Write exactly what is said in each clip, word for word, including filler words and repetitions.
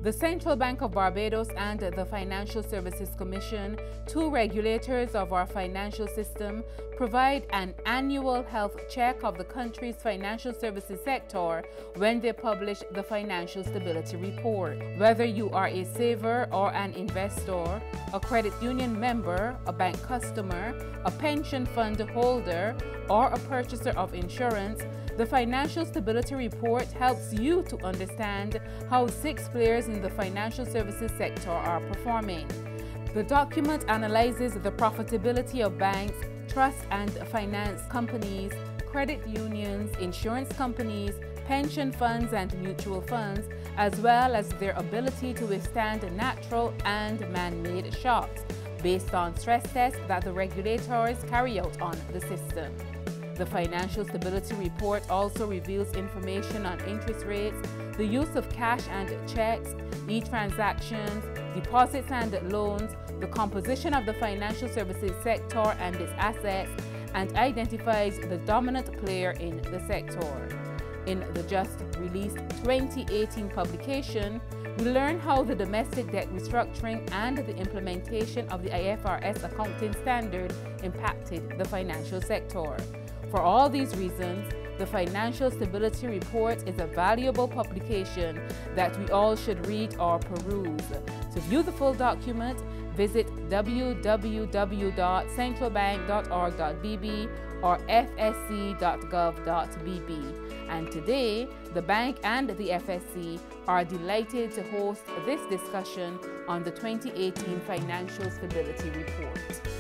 The Central Bank of Barbados and the Financial Services Commission, two regulators of our financial system, provide an annual health check of the country's financial services sector when they publish the Financial Stability Report. Whether you are a saver or an investor, a credit union member, a bank customer, a pension fund holder, or a purchaser of insurance, the Financial Stability Report helps you to understand how six players in the financial services sector are performing. The document analyzes the profitability of banks, trust and finance companies, credit unions, insurance companies, pension funds and mutual funds, as well as their ability to withstand natural and man-made shocks, based on stress tests that the regulators carry out on the system. The Financial Stability Report also reveals information on interest rates, the use of cash and checks, e-transactions, deposits and loans, the composition of the financial services sector and its assets, and identifies the dominant player in the sector. In the just-released twenty eighteen publication, we learn how the domestic debt restructuring and the implementation of the I F R S accounting standard impacted the financial sector. For all these reasons, the Financial Stability Report is a valuable publication that we all should read or peruse. To view the full document, visit w w w dot central bank dot org dot b b or f s c dot gov dot b b. And today, the bank and the F S C are delighted to host this discussion on the twenty eighteen Financial Stability Report.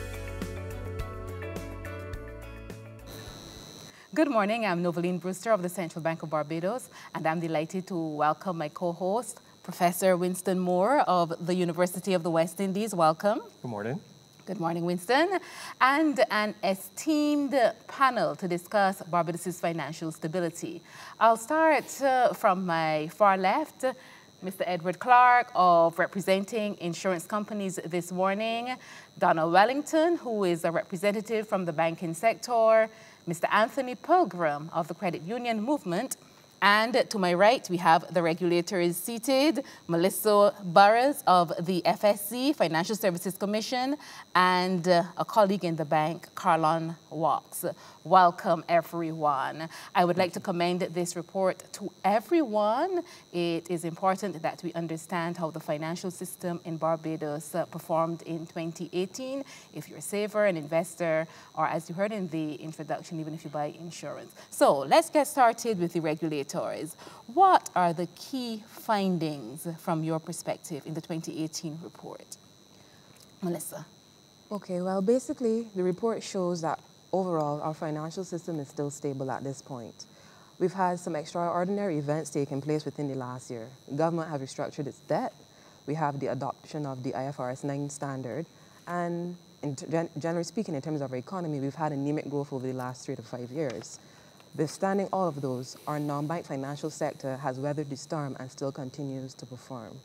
Good morning, I'm Noveline Brewster of the Central Bank of Barbados, and I'm delighted to welcome my co-host, Professor Winston Moore of the University of the West Indies. Welcome. Good morning. Good morning, Winston. And an esteemed panel to discuss Barbados's financial stability. I'll start uh, from my far left, Mister Edward Clark of representing insurance companies this morning, Donna Wellington, who is a representative from the banking sector, Mister Anthony Pilgrim of the credit union movement, and to my right, we have the regulators seated, Melissa Burrows of the F S C, Financial Services Commission, and uh, a colleague in the bank, Carlon Walks. Welcome, everyone. I would like to commend this report to everyone. It is important that we understand how the financial system in Barbados uh, performed in twenty eighteen. If you're a saver, an investor, or as you heard in the introduction, even if you buy insurance. So let's get started with the regulators. What are the key findings from your perspective in the twenty eighteen report? Melissa. Okay, well, basically, the report shows that overall, our financial system is still stable at this point. We've had some extraordinary events taking place within the last year. The government has restructured its debt. We have the adoption of the I F R S nine standard. And in gen generally speaking, in terms of our economy, we've had anemic growth over the last three to five years. Withstanding all of those, our non-bank financial sector has weathered the storm and still continues to perform.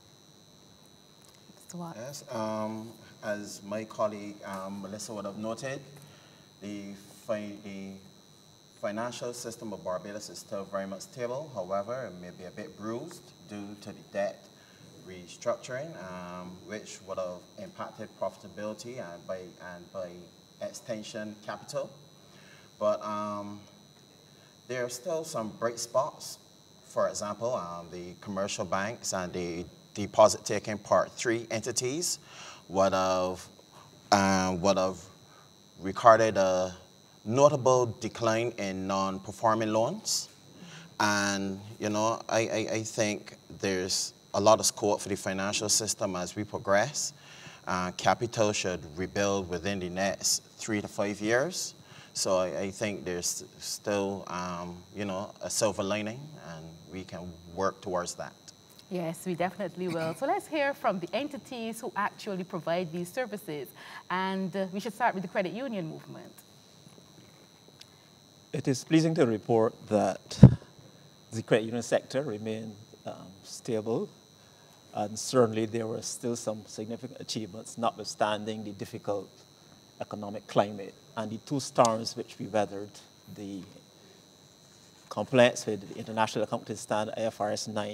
Yes, um, as my colleague um, Melissa would have noted, the, fi the financial system of Barbados is still very much stable. However, it may be a bit bruised due to the debt restructuring, um, which would have impacted profitability and by, and by extension capital. But um, there are still some bright spots. For example, um, the commercial banks and the deposit-taking Part three entities would have, um, would have recorded a notable decline in non-performing loans. And, you know, I, I, I think there's a lot of scope for the financial system as we progress. Uh, capital should rebuild within the next three to five years. So I, I think there's still, um, you know, a silver lining, and we can work towards that. Yes, we definitely will. So let's hear from the entities who actually provide these services. And uh, we should start with the credit union movement. It is pleasing to report that the credit union sector remained um, stable, and certainly there were still some significant achievements, notwithstanding the difficult economic climate and the two storms which we weathered, the compliance with the International Accounting Standard I F R S nine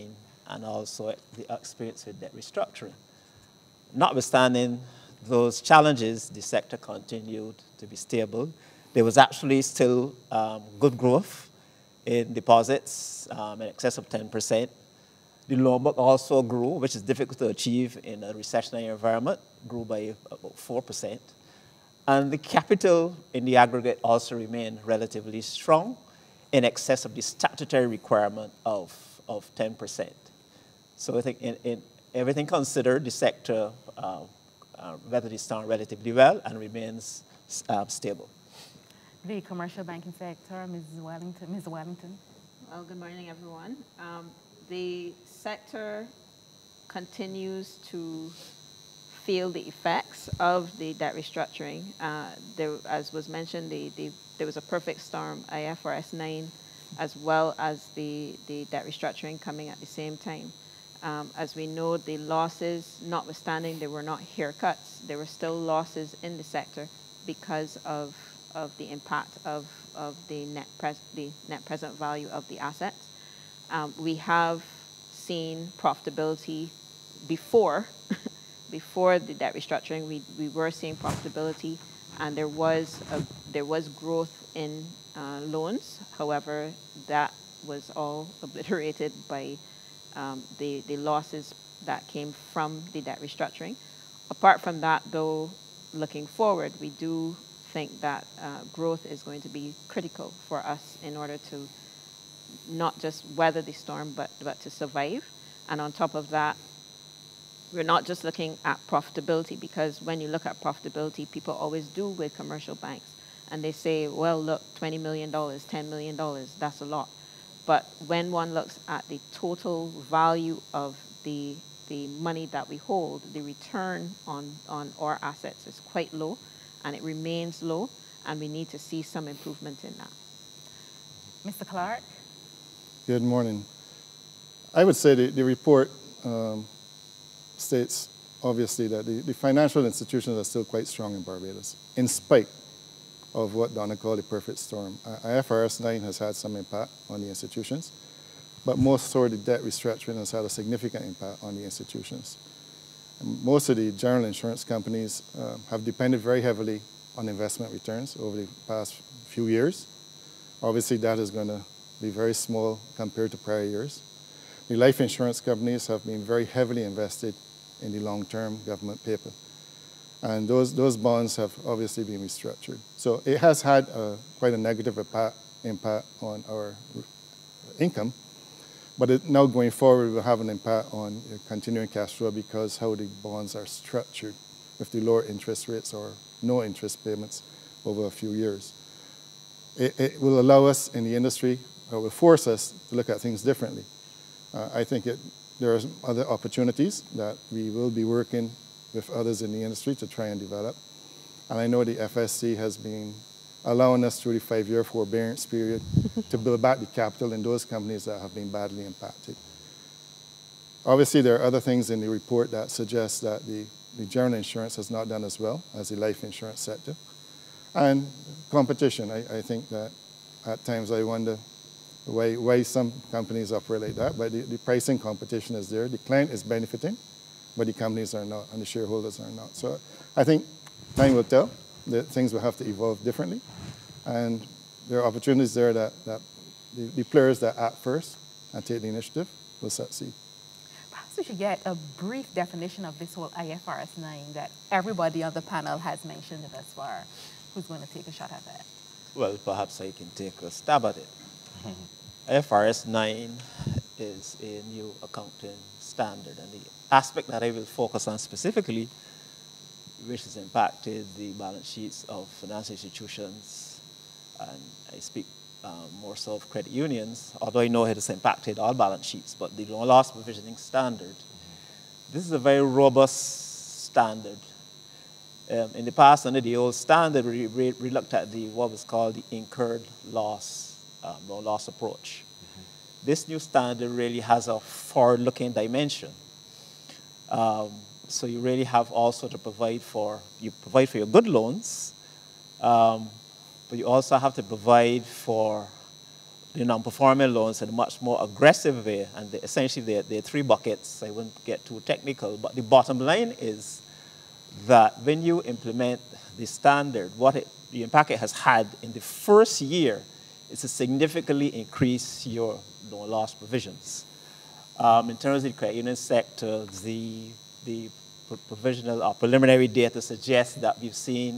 and also the experience with debt restructuring. Notwithstanding those challenges, the sector continued to be stable. There was actually still um, good growth in deposits um, in excess of ten percent. The loan book also grew, which is difficult to achieve in a recessionary environment, grew by about four percent. And the capital in the aggregate also remained relatively strong, in excess of the statutory requirement of, of ten percent. So I think in, in everything considered, the sector uh, uh, weathered the storm relatively well and remains uh, stable. The commercial banking sector, Missus Wellington. Miz Wellington. Well, good morning, everyone. Um, the sector continues to feel the effects of the debt restructuring. Uh, there, as was mentioned, the, the, there was a perfect storm, I F R S nine, as well as the, the debt restructuring coming at the same time. Um, as we know, the losses, notwithstanding they were not haircuts, there were still losses in the sector because of, of the impact of, of the, net pres the net present value of the assets. Um, we have seen profitability before Before the debt restructuring, we, we were seeing profitability, and there was a, there was growth in uh, loans. However, that was all obliterated by um, the, the losses that came from the debt restructuring. Apart from that, though, looking forward, we do think that uh, growth is going to be critical for us in order to not just weather the storm, but, but to survive. And on top of that, we're not just looking at profitability, because when you look at profitability, people always do with commercial banks. And they say, well, look, twenty million dollars, ten million dollars, that's a lot. But when one looks at the total value of the, the money that we hold, the return on, on our assets is quite low, and it remains low, and we need to see some improvement in that. Mister Clark? Good morning. I would say the, the report um, states, obviously, that the, the financial institutions are still quite strong in Barbados, in spite of what Donna called the perfect storm. I F R S nine has had some impact on the institutions, but most so the debt restructuring has had a significant impact on the institutions. And most of the general insurance companies uh, have depended very heavily on investment returns over the past few years. Obviously, that is going to be very small compared to prior years. The life insurance companies have been very heavily invested in the long-term government paper. And those, those bonds have obviously been restructured. So it has had a, quite a negative impact, impact on our income, but it, now going forward will have an impact on continuing cash flow, because how the bonds are structured with the lower interest rates or no interest payments over a few years. It, it will allow us in the industry, or will force us to look at things differently. Uh, I think it, there are other opportunities that we will be working with others in the industry to try and develop. And I know the F S C has been allowing us through the five-year forbearance period to build back the capital in those companies that have been badly impacted. Obviously, there are other things in the report that suggest that the, the general insurance has not done as well as the life insurance sector. And competition, I, I think that at times I wonder Why, why some companies operate like that, but the, the pricing competition is there. The client is benefiting, but the companies are not, and the shareholders are not. So I think time will tell that things will have to evolve differently, and there are opportunities there that, that the, the players that act first and take the initiative will succeed. Perhaps we should get a brief definition of this whole I F R S nine that everybody on the panel has mentioned thus far. Who's going to take a shot at that? Well, perhaps I can take a stab at it. I F R S nine is a new accounting standard, and the aspect that I will focus on specifically, which has impacted the balance sheets of financial institutions, and I speak um, more so of credit unions, although I know it has impacted all balance sheets, but the loan loss provisioning standard, this is a very robust standard. Um, in the past, under the old standard, we, we, we looked at the what was called the incurred loss Um, loan loss approach. Mm-hmm. This new standard really has a forward-looking dimension. Um, so you really have also to provide for, you provide for your good loans, um, but you also have to provide for the non-performing loans in a much more aggressive way, and the, essentially there, there are three buckets. I won't get too technical, but the bottom line is that when you implement the standard, what it, the impact it has had in the first year is to significantly increase your loan loss provisions. Um, in terms of the credit union sector, the, the provisional or preliminary data suggests that we've seen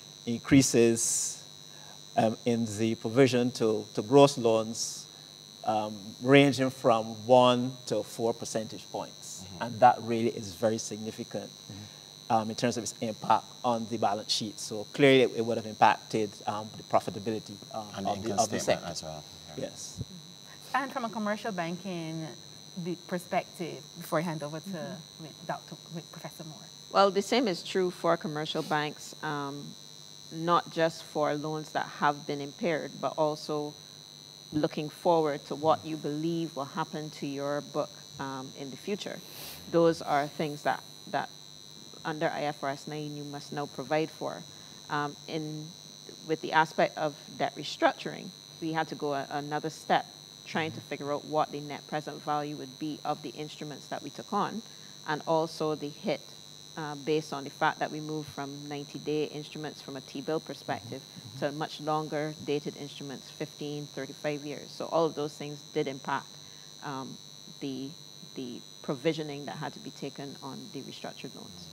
increases um, in the provision to, to gross loans um, ranging from one to four percentage points. Mm-hmm. And that really is very significant mm-hmm. um, in terms of its impact on the balance sheet. So clearly it, it would have impacted um, the profitability um, and of, the, the, of the sector. As well. Yeah. Yes. And from a commercial banking the perspective, before I hand over to mm-hmm. Doctor Professor Moore. Well, the same is true for commercial banks, um, not just for loans that have been impaired, but also looking forward to what you believe will happen to your book um, in the future. Those are things that, that under I F R S nine you must now provide for. Um, in, with the aspect of debt restructuring, we had to go a, another step, trying to figure out what the net present value would be of the instruments that we took on, and also the hit uh, based on the fact that we moved from ninety-day instruments from a T-bill perspective mm-hmm. to much longer dated instruments, fifteen, thirty-five years. So all of those things did impact um, the, the provisioning that had to be taken on the restructured loans.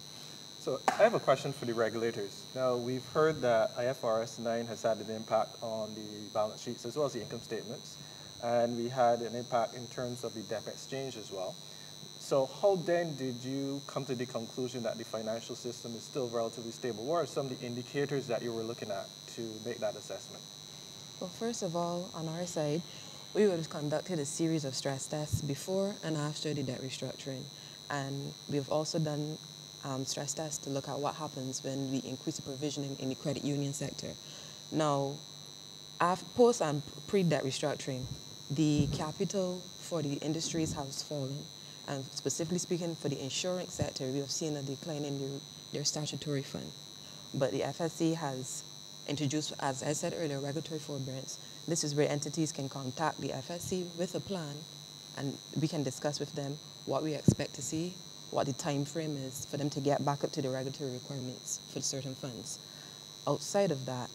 So I have a question for the regulators. Now, we've heard that I F R S nine has had an impact on the balance sheets as well as the income statements. And we had an impact in terms of the debt exchange as well. So how then did you come to the conclusion that the financial system is still relatively stable? What are some of the indicators that you were looking at to make that assessment? Well, first of all, on our side, we would have conducted a series of stress tests before and after the debt restructuring. And we've also done um, stress tests to look at what happens when we increase the provisioning in the credit union sector. Now, after, post and pre-debt restructuring, the capital for the industries has fallen, and specifically speaking for the insurance sector, we have seen a decline in their, their statutory fund. But the F S C has introduced, as I said earlier, regulatory forbearance. This is where entities can contact the F S C with a plan, and we can discuss with them what we expect to see, what the time frame is for them to get back up to the regulatory requirements for certain funds. Outside of that,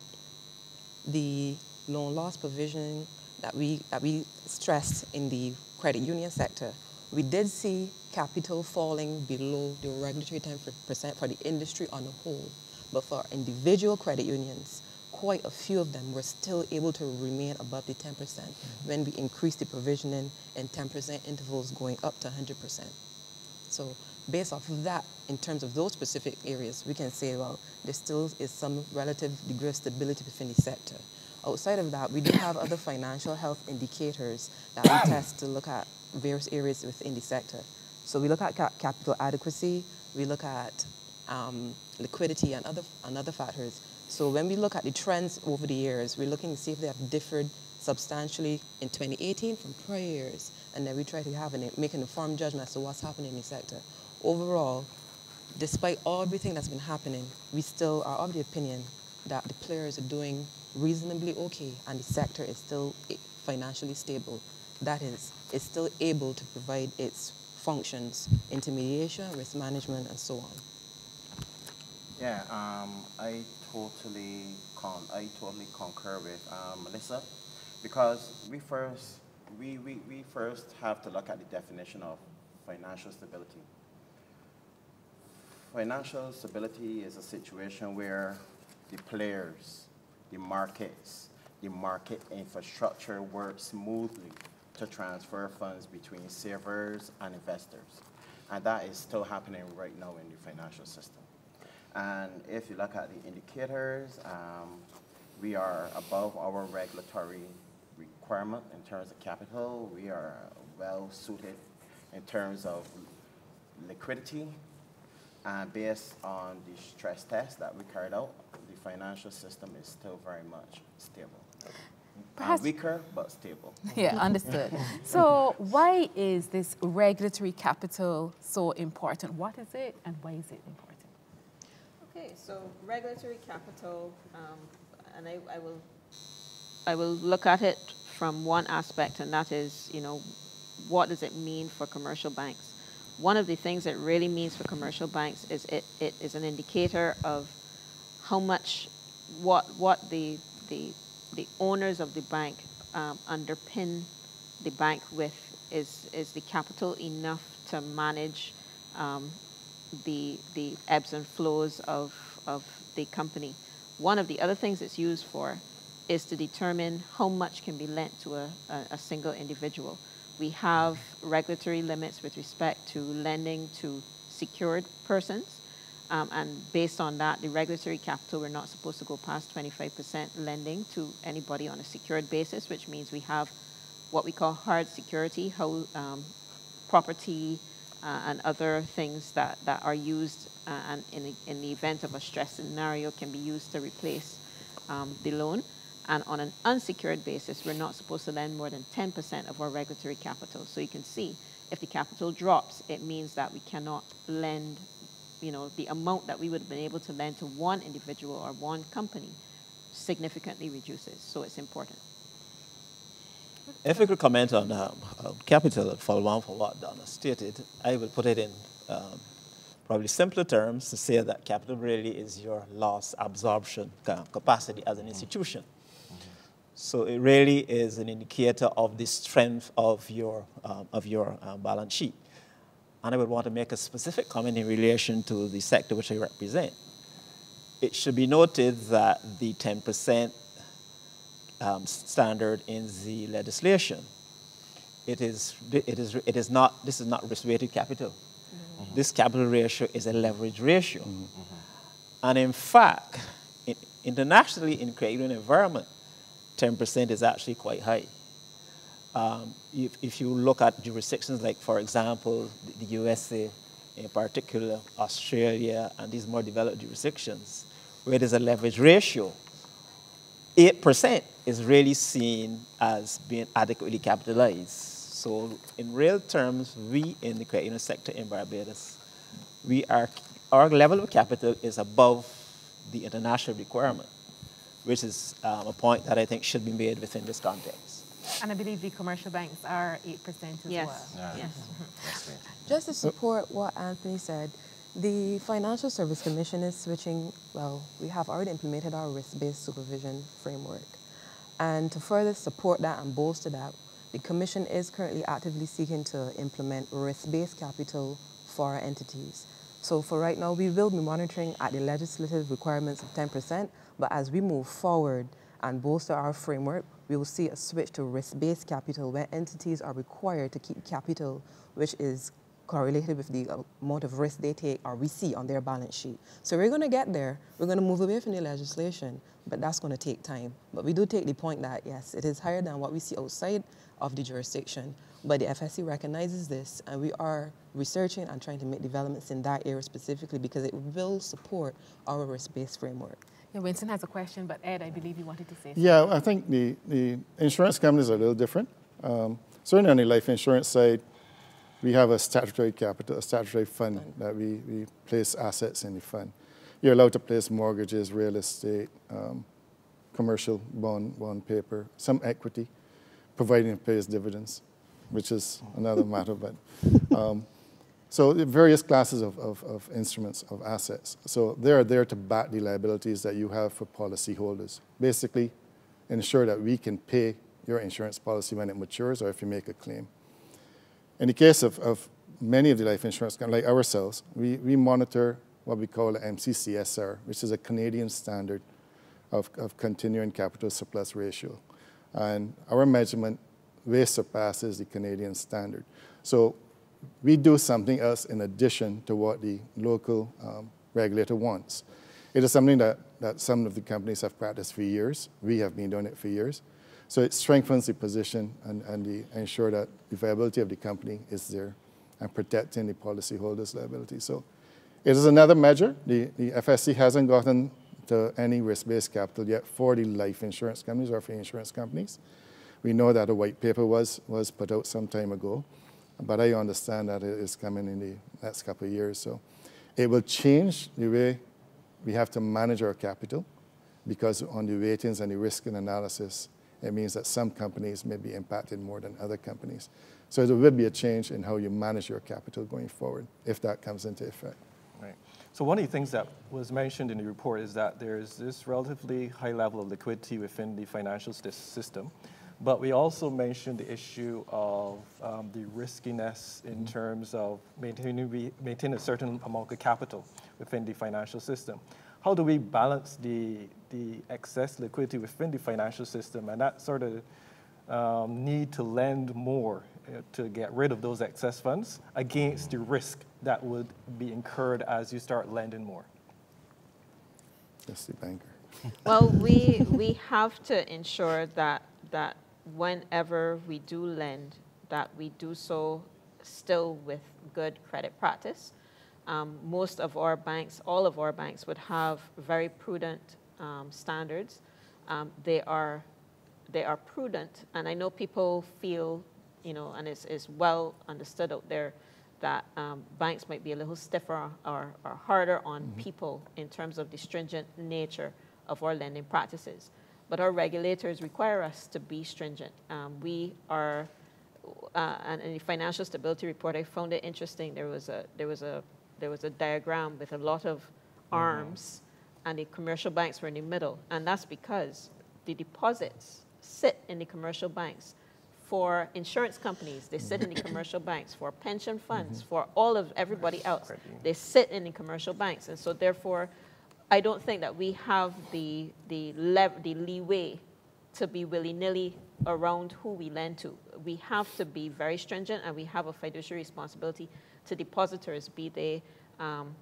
the loan loss provisioning that we, that we stressed in the credit union sector, we did see capital falling below the regulatory ten percent for the industry on the whole. But for individual credit unions, quite a few of them were still able to remain above the ten percent mm-hmm. when we increased the provisioning in ten percent intervals going up to one hundred percent. So based off of that, in terms of those specific areas, we can say, well, there still is some relative degree of stability within the sector. Outside of that, we do have other financial health indicators that we test to look at various areas within the sector. So we look at ca capital adequacy, we look at um, liquidity and other, and other factors. So when we look at the trends over the years, we're looking to see if they have differed substantially in twenty eighteen from prior years, and then we try to have an, make an informed judgment as to what's happening in the sector. Overall, despite all everything that's been happening, we still are of the opinion that the players are doing reasonably okay and the sector is still financially stable. That is, it's still able to provide its functions, intermediation, risk management, and so on. Yeah, um, I totally con I totally concur with um, Melissa, because we first we, we, we first have to look at the definition of financial stability. Financial stability is a situation where the players, the markets, the market infrastructure work smoothly to transfer funds between savers and investors. And that is still happening right now in the financial system. And if you look at the indicators, um, we are above our regulatory requirement in terms of capital. We are well suited in terms of liquidity. And based on the stress test that we carried out, the financial system is still very much stable. Perhaps, uh, weaker, but stable. Yeah, understood. So why is this regulatory capital so important? What is it and why is it important? Okay, so regulatory capital, um, and I, I will I will look at it from one aspect, and that is, you know, what does it mean for commercial banks? One of the things it really means for commercial banks is it, it is an indicator of how much, what, what the, the, the owners of the bank um, underpin the bank with. Is, is the capital enough to manage um, the, the ebbs and flows of, of the company? One of the other things it's used for is to determine how much can be lent to a, a, a single individual. We have regulatory limits with respect to lending to secured persons, um, and based on that, the regulatory capital, we're not supposed to go past twenty-five percent lending to anybody on a secured basis, which means we have what we call hard security, how um, property uh, and other things that, that are used uh, and in the, in the event of a stress scenario can be used to replace um, the loan. And on an unsecured basis, we're not supposed to lend more than ten percent of our regulatory capital. So you can see if the capital drops, it means that we cannot lend, you know, the amount that we would have been able to lend to one individual or one company significantly reduces. So it's important. If we could comment on um, uh, capital, follow on from what Donna stated, I will put it in um, probably simpler terms to say that capital really is your loss absorption capacity as an institution. Mm-hmm. So it really is an indicator of the strength of your, um, of your um, balance sheet. And I would want to make a specific comment in relation to the sector which I represent. It should be noted that the ten percent Um, standard in the legislation. It is, it is, it is not, this is not risk-weighted capital. Mm-hmm. This capital ratio is a leverage ratio. Mm-hmm. And in fact, in, internationally in creating an environment, ten percent is actually quite high. Um, if, if you look at jurisdictions like, for example, the, the U S A, in particular, Australia, and these more developed jurisdictions, where there's a leverage ratio, eight percent is really seen as being adequately capitalized. So in real terms, we in the credit union sector in Barbados, we are, our level of capital is above the international requirement, which is um, a point that I think should be made within this context. And I believe the commercial banks are eight percent as yes. well. Yeah. Yes. Mm-hmm. Just to support what Anthony said, the Financial Service Commission is switching, well, we have already implemented our risk-based supervision framework. And to further support that and bolster that, the Commission is currently actively seeking to implement risk-based capital for our entities. So for right now, we will be monitoring at the legislative requirements of ten percent, but as we move forward and bolster our framework, we will see a switch to risk-based capital where entities are required to keep capital, which is correlated with the amount of risk they take or we see on their balance sheet. So we're going to get there. We're going to move away from the legislation, but that's going to take time. But we do take the point that, yes, it is higher than what we see outside of the jurisdiction, but the F S C recognizes this, and we are researching and trying to make developments in that area specifically because it will support our risk-based framework. Yeah, Winston has a question, but Ed, I believe you wanted to say something. Yeah, I think the, the insurance companies are a little different. Um, certainly on the life insurance side, we have a statutory capital, a statutory fund that we, we place assets in the fund. You're allowed to place mortgages, real estate, um, commercial bond, bond paper, some equity, providing it pays dividends, which is another matter. But um, so various classes of, of, of instruments, of assets. So they are there to back the liabilities that you have for policyholders. Basically, ensure that we can pay your insurance policy when it matures or if you make a claim. In the case of, of many of the life insurance companies, like ourselves, we, we monitor what we call the M C C S R, which is a Canadian standard of, of continuing capital surplus ratio. And our measurement way surpasses the Canadian standard. So we do something else in addition to what the local um, regulator wants. It is something that, that some of the companies have practiced for years. We have been doing it for years. So it strengthens the position and, and the, ensure that the viability of the company is there and protecting the policyholders' liability. So it is another measure. The, the F S C hasn't gotten to any risk-based capital yet for the life insurance companies or for insurance companies. We know that a white paper was, was put out some time ago, but I understand that it is coming in the next couple of years. So it will change the way we have to manage our capital because on the ratings and the risk and analysis, it means that some companies may be impacted more than other companies. So there will be a change in how you manage your capital going forward if that comes into effect. Right. So one of the things that was mentioned in the report is that there is this relatively high level of liquidity within the financial system. But we also mentioned the issue of um, the riskiness in mm-hmm. terms of maintaining, maintaining a certain amount of capital within the financial system. How do we balance the, the excess liquidity within the financial system and that sort of um, need to lend more uh, to get rid of those excess funds against the risk that would be incurred as you start lending more? That's the banker. Well, we, we have to ensure that, that whenever we do lend, that we do so still with good credit practice. Um, most of our banks, all of our banks would have very prudent um, standards. Um, they are, they are prudent, and I know people feel, you know, and it's, it's well understood out there that um, banks might be a little stiffer or, or harder on mm-hmm. people in terms of the stringent nature of our lending practices. But our regulators require us to be stringent. Um, we are, uh, and in the financial stability report, I found it interesting. There was a there was a there was a diagram with a lot of arms, mm-hmm. and the commercial banks were in the middle, and that's because the deposits sit in the commercial banks. For insurance companies, they sit in the commercial banks. For pension funds, mm-hmm. for all of everybody else, they sit in the commercial banks, and so therefore, I don't think that we have the the, lev the leeway to be willy-nilly around who we lend to. We have to be very stringent, and we have a fiduciary responsibility to depositors, be they um,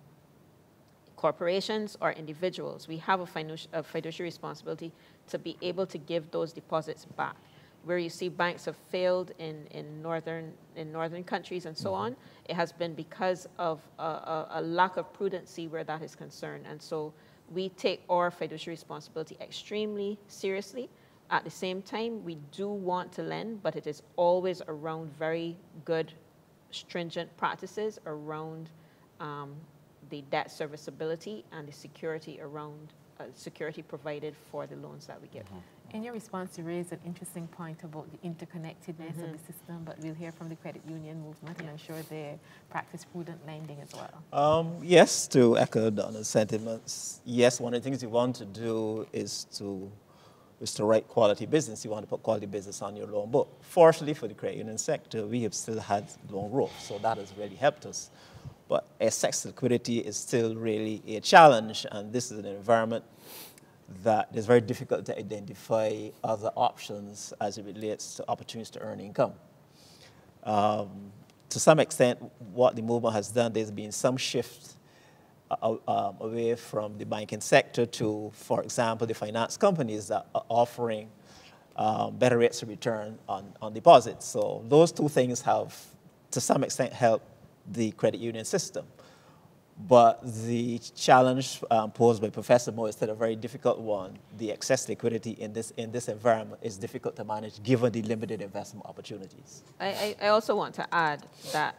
corporations or individuals. We have a, fidu a fiduciary responsibility to be able to give those deposits back. Where you see banks have failed in, in, northern, in northern countries and so mm-hmm. on, it has been because of a, a, a lack of prudency where that is concerned. And so we take our fiduciary responsibility extremely seriously. At the same time, we do want to lend, but it is always around very good, stringent practices around um, the debt serviceability and the security around uh, security provided for the loans that we give. Mm-hmm. In your response, you raised an interesting point about the interconnectedness mm-hmm. of the system, but we'll hear from the credit union movement, and I'm sure they practice prudent lending as well. Um, yes, to echo Donna's sentiments, yes, one of the things you want to do is to, is to write quality business. You want to put quality business on your loan book. Fortunately for the credit union sector, we have still had loan growth, so that has really helped us. But excess liquidity is still really a challenge, and this is an environment that it's very difficult to identify other options as it relates to opportunities to earn income. Um, to some extent, what the movement has done, there's been some shift uh, um, away from the banking sector to, for example, the finance companies that are offering um, better rates of return on, on deposits. So those two things have, to some extent, helped the credit union system. But the challenge um, posed by Professor Moore is still a very difficult one. The excess liquidity in this, in this environment is difficult to manage given the limited investment opportunities. I, I also want to add that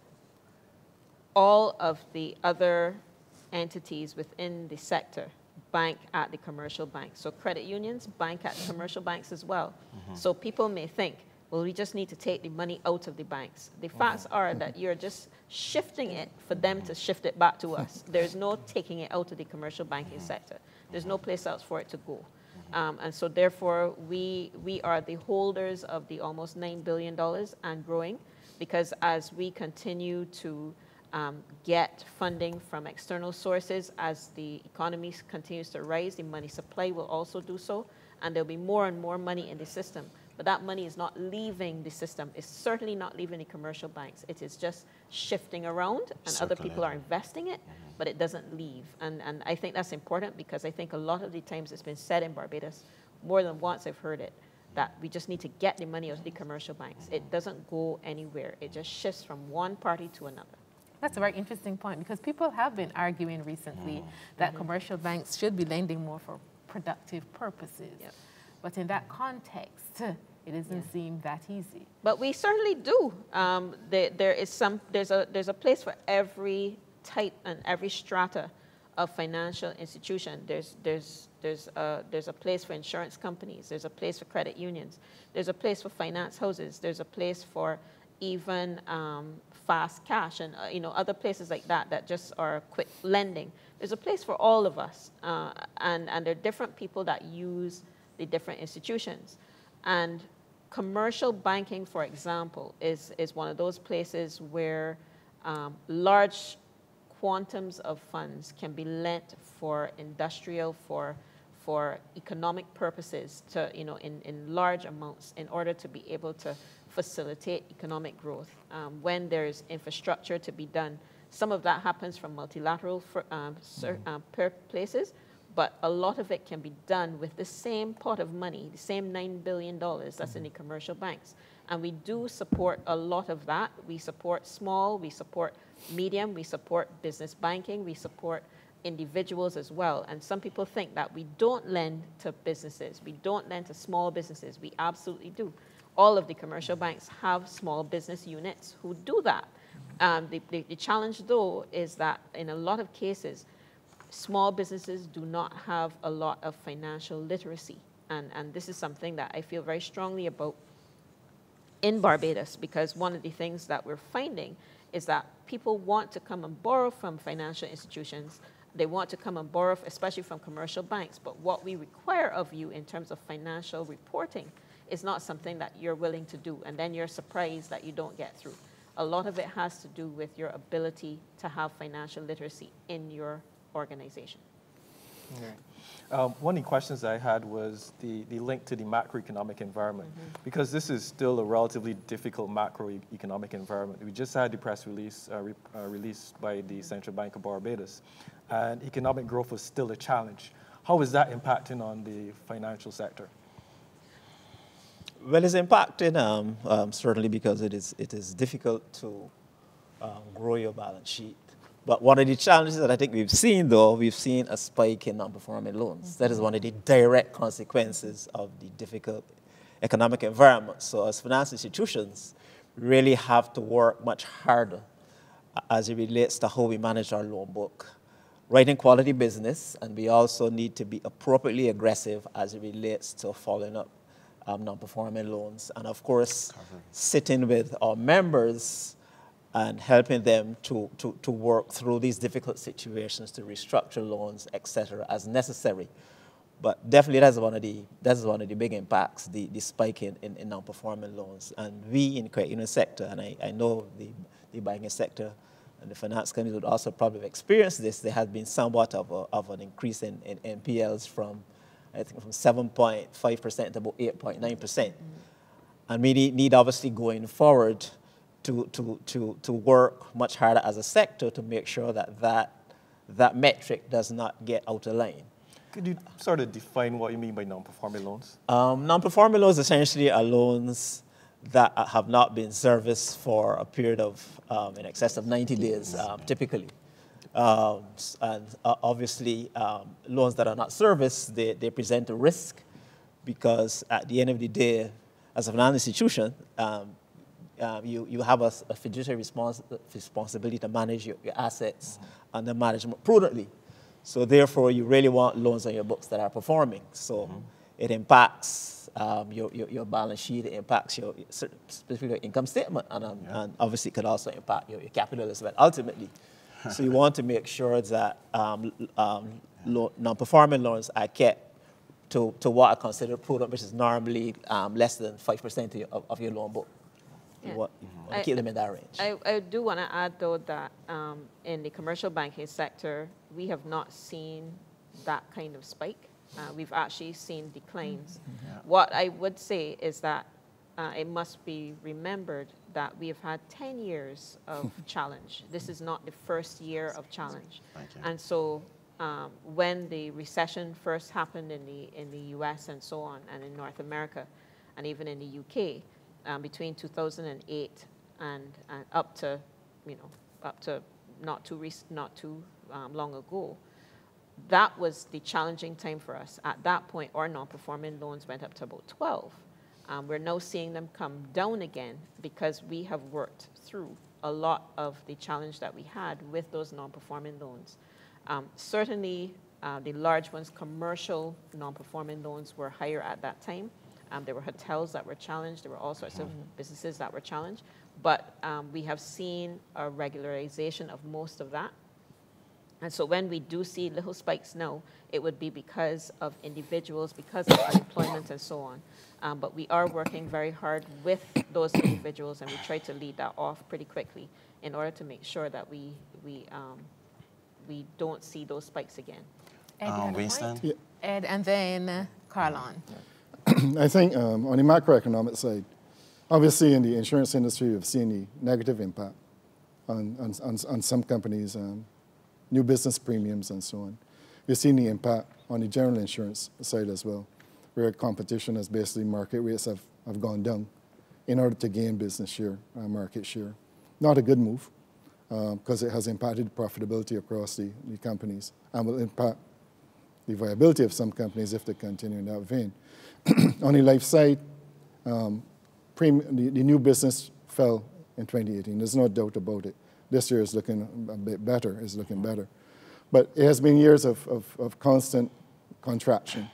all of the other entities within the sector bank at the commercial banks. So credit unions bank at the commercial banks as well. Mm-hmm. So people may think, well, we just need to take the money out of the banks. The facts are that you're just shifting it for them to shift it back to us. There's no taking it out of the commercial banking sector. There's no place else for it to go. Um, and so therefore, we, we are the holders of the almost nine billion dollars and growing, because as we continue to um, get funding from external sources, as the economy continues to rise, the money supply will also do so, and there'll be more and more money in the system. But that money is not leaving the system. It's certainly not leaving the commercial banks. It is just shifting around, and Circling. Other people are investing it, mm-hmm. but it doesn't leave. And, and I think that's important, because I think a lot of the times it's been said in Barbados, more than once I've heard it, that we just need to get the money out of the commercial banks. It doesn't go anywhere. It just shifts from one party to another. That's a very interesting point, because people have been arguing recently mm-hmm. that mm-hmm. commercial banks should be lending more for productive purposes. Yep. But in that context, it doesn't yeah. seem that easy. But we certainly do. Um, there, there is some. There's a there's a place for every type and every strata of financial institution. There's, there's, there's, a, there's a place for insurance companies. There's a place for credit unions. There's a place for finance houses. There's a place for even um, fast cash and uh, you know, other places like that that just are quick lending. There's a place for all of us. Uh, and, and there are different people that use the different institutions. And commercial banking, for example, is, is one of those places where um, large quantums of funds can be lent for industrial, for, for economic purposes, to, you know, in, in large amounts in order to be able to facilitate economic growth. Um, when there's infrastructure to be done, some of that happens from multilateral for, um, mm-hmm. uh, per places, but a lot of it can be done with the same pot of money, the same nine billion dollars that's mm-hmm. in the commercial banks. And we do support a lot of that. We support small, we support medium, we support business banking, we support individuals as well. And some people think that we don't lend to businesses, we don't lend to small businesses. We absolutely do. All of the commercial banks have small business units who do that. Um, the, the, the challenge, though, is that in a lot of cases, small businesses do not have a lot of financial literacy. And, and this is something that I feel very strongly about in Barbados, because one of the things that we're finding is that people want to come and borrow from financial institutions. They want to come and borrow, especially from commercial banks. But what we require of you in terms of financial reporting is not something that you're willing to do. And then you're surprised that you don't get through. A lot of it has to do with your ability to have financial literacy in your organization. Okay. Um, one of the questions I had was the, the link to the macroeconomic environment, mm-hmm. because this is still a relatively difficult macroeconomic environment. We just had the press release uh, re, uh, released by the Central Bank of Barbados, and economic growth was still a challenge. How is that impacting on the financial sector? Well, it's impacting um, um, certainly because it is, it is difficult to um, grow your balance sheet. But one of the challenges that I think we've seen, though, we've seen a spike in non-performing loans. Mm-hmm. That is one of the direct consequences of the difficult economic environment. So as financial institutions, we really have to work much harder as it relates to how we manage our loan book. Writing quality business, and we also need to be appropriately aggressive as it relates to following up um, non-performing loans. And of course, Cover. sitting with our members and helping them to, to, to work through these difficult situations, to restructure loans, et cetera, as necessary. But definitely that's one of the, that's one of the big impacts, the, the spike in, in, in non-performing loans. And we in the credit union sector, and I, I know the, the banking sector and the finance companies would also probably have experienced this, there has been somewhat of, a, of an increase in, in N P Ls from, I think, from seven point five percent to about eight point nine percent. Mm-hmm. And we need, need obviously going forward To, to, to, to work much harder as a sector to make sure that that, that metric does not get out of line. Could you sort of define what you mean by non-performing loans? Um, non-performing loans essentially are loans that have not been serviced for a period of um, in excess of ninety days, um, typically. Um, and uh, obviously, um, loans that are not serviced, they, they present a risk because at the end of the day, as a financial institution, um, Um, you, you have a, a fiduciary respons responsibility to manage your, your assets mm-hmm. and the management prudently. So therefore, you really want loans on your books that are performing. So mm-hmm. it impacts um, your, your, your balance sheet, it impacts your, specifically your income statement, and, um, yeah. and obviously it could also impact your, your capital as well, ultimately. So you want to make sure that um, um, non-performing loans are kept to, to what I consider prudent, which is normally um, less than five percent of, of, of your loan book. Yeah. You want, mm-hmm. want to keep them in that range. I, I do want to add, though, that um, in the commercial banking sector, we have not seen that kind of spike. Uh, we've actually seen declines. Mm-hmm. Yeah. What I would say is that uh, it must be remembered that we have had ten years of challenge. This is not the first year of challenge. Thank you. And so um, when the recession first happened in the, in the U S and so on, and in North America, and even in the U K, Um, between two thousand eight and, and up to, you know, up to not too rec not too um, long ago, that was the challenging time for us. At that point, our non-performing loans went up to about twelve. Um, we're now seeing them come down again because we have worked through a lot of the challenge that we had with those non-performing loans. Um, certainly, uh, the large ones, commercial non-performing loans were higher at that time. Um, there were hotels that were challenged. There were all sorts of businesses that were challenged. But um, we have seen a regularization of most of that. And so when we do see little spikes now, it would be because of individuals, because of unemployment and so on. Um, but we are working very hard with those individuals, and we try to lead that off pretty quickly in order to make sure that we, we, um, we don't see those spikes again. Ed, Um, Winston? yeah. Ed, and then uh, Carlon. I think um, on the macroeconomic side, obviously in the insurance industry, we've seen the negative impact on, on, on, on some companies, um, new business premiums and so on. We've seen the impact on the general insurance side as well, where competition has basically market rates have, have gone down in order to gain business share, uh, market share. Not a good move, because um, it has impacted profitability across the, the companies and will impact the viability of some companies if they continue in that vein. On the life side, um, premium, the, the new business fell in twenty eighteen. There's no doubt about it. This year is looking a bit better, is looking better. But it has been years of, of, of constant contraction.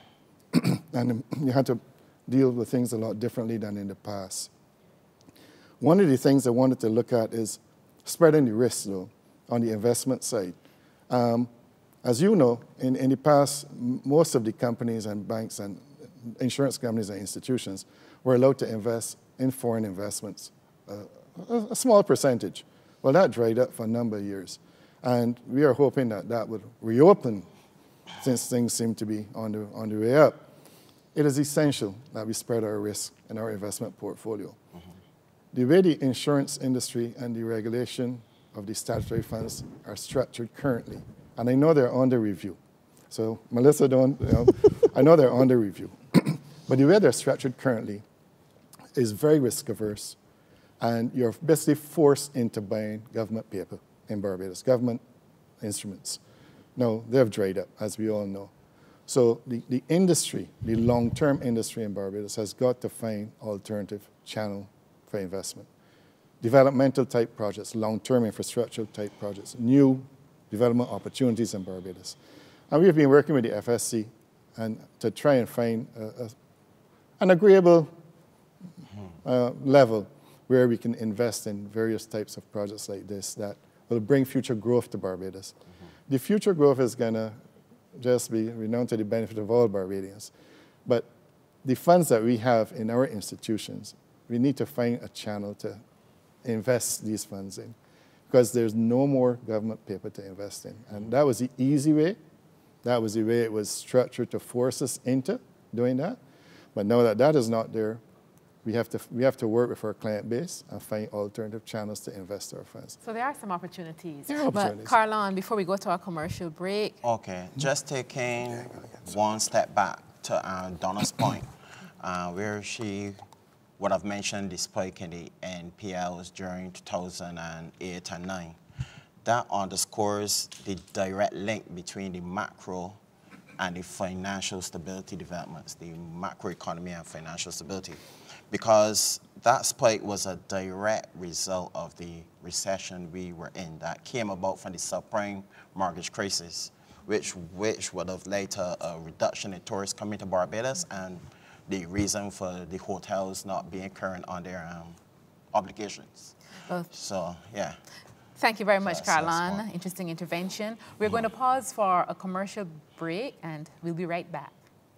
And you had to deal with things a lot differently than in the past. One of the things I wanted to look at is spreading the risk, though, on the investment side. Um, as you know, in, in the past, most of the companies and banks and insurance companies and institutions were allowed to invest in foreign investments, uh, a, a small percentage. Well, that dried up for a number of years. And we are hoping that that would reopen since things seem to be on the, on the way up. It is essential that we spread our risk in our investment portfolio. Mm-hmm. The way the insurance industry and the regulation of the statutory funds are structured currently, and I know they're under review. So Melissa, don't, you know, I know they're under review. But the way they're structured currently is very risk averse, and you're basically forced into buying government paper in Barbados, government instruments. No, they've dried up, as we all know. So the, the industry, the long-term industry in Barbados has got to find alternative channel for investment. Developmental type projects, long-term infrastructure type projects, new development opportunities in Barbados. And we've been working with the F S C and to try and find a, a, an agreeable uh, level where we can invest in various types of projects like this that will bring future growth to Barbados. Mm-hmm. The future growth is going to just be renowned to the benefit of all Barbadians. But the funds that we have in our institutions, we need to find a channel to invest these funds in, because there's no more government paper to invest in. And that was the easy way. That was the way it was structured to force us into doing that. But now that that is not there, we have to, we have to work with our client base and find alternative channels to invest our funds. So there are some opportunities. There are opportunities. But Carlon, before we go to our commercial break. Okay, just taking one step back to uh, Donna's point, uh, where she would have mentioned the spike in the N P Ls during two thousand eight and nine. That underscores the direct link between the macro and the financial stability developments, the macroeconomy and financial stability. Because that spike was a direct result of the recession we were in that came about from the subprime mortgage crisis, which, which would have led to a reduction in tourists coming to Barbados and the reason for the hotels not being current on their um, obligations. Well, so, yeah. Thank you very much, That's- that's Carlon. one. Interesting intervention. We're going to pause for a commercial break, and we'll be right back.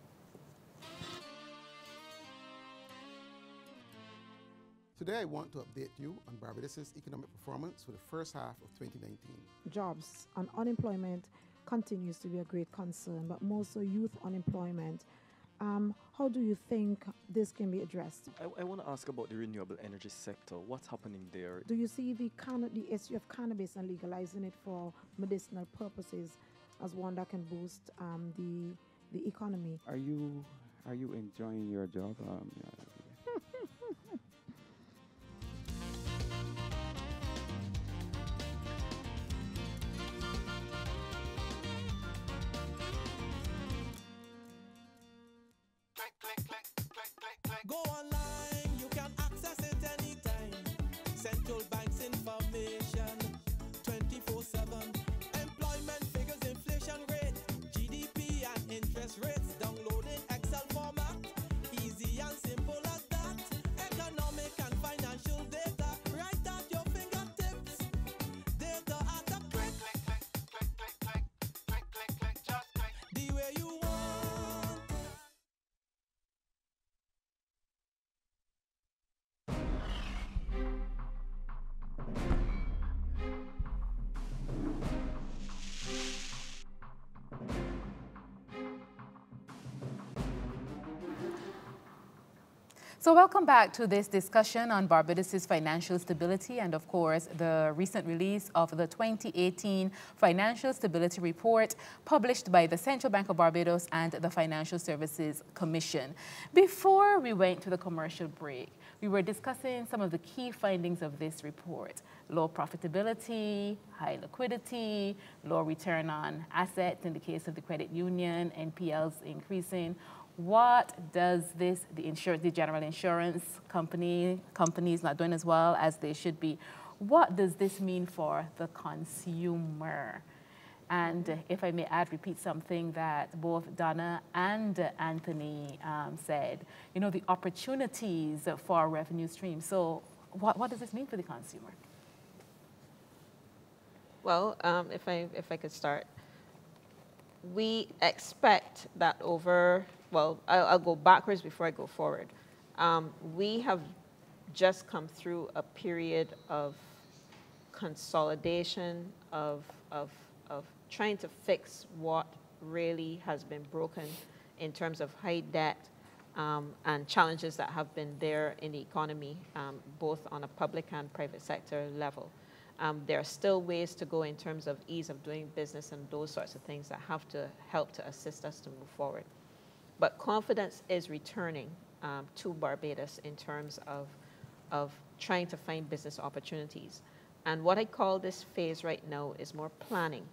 Today, I want to update you on Barbados' economic performance for the first half of twenty nineteen. Jobs and unemployment continues to be a great concern, but more so youth unemployment. Um, how do you think this can be addressed? I, I want to ask about the renewable energy sector. What's happening there? Do you see the, canna- the issue of cannabis and legalizing it for medicinal purposes as one that can boost um, the the economy? Are you are you enjoying your job? Um, Go online, you can access it anytime. Central Bank's information, twenty-four seven. Employment figures, inflation. So welcome back to this discussion on Barbados' financial stability and, of course, the recent release of the twenty eighteen Financial Stability Report published by the Central Bank of Barbados and the Financial Services Commission. Before we went to the commercial break, we were discussing some of the key findings of this report: low profitability, high liquidity, low return on assets in the case of the credit union, N P Ls increasing. What does this, the insurance, the general insurance company, companies not doing as well as they should be, what does this mean for the consumer? And if I may add, repeat something that both Donna and Anthony um, said, you know, the opportunities for revenue streams. So what, what does this mean for the consumer? Well, um, if I if I could start, we expect that over, well, I'll, I'll go backwards before I go forward. Um, we have just come through a period of consolidation, of, of, of trying to fix what really has been broken in terms of high debt um, and challenges that have been there in the economy, um, both on a public and private sector level. Um, there are still ways to go in terms of ease of doing business and those sorts of things that have to help to assist us to move forward. But confidence is returning um, to Barbados in terms of, of trying to find business opportunities. And what I call this phase right now is more planning.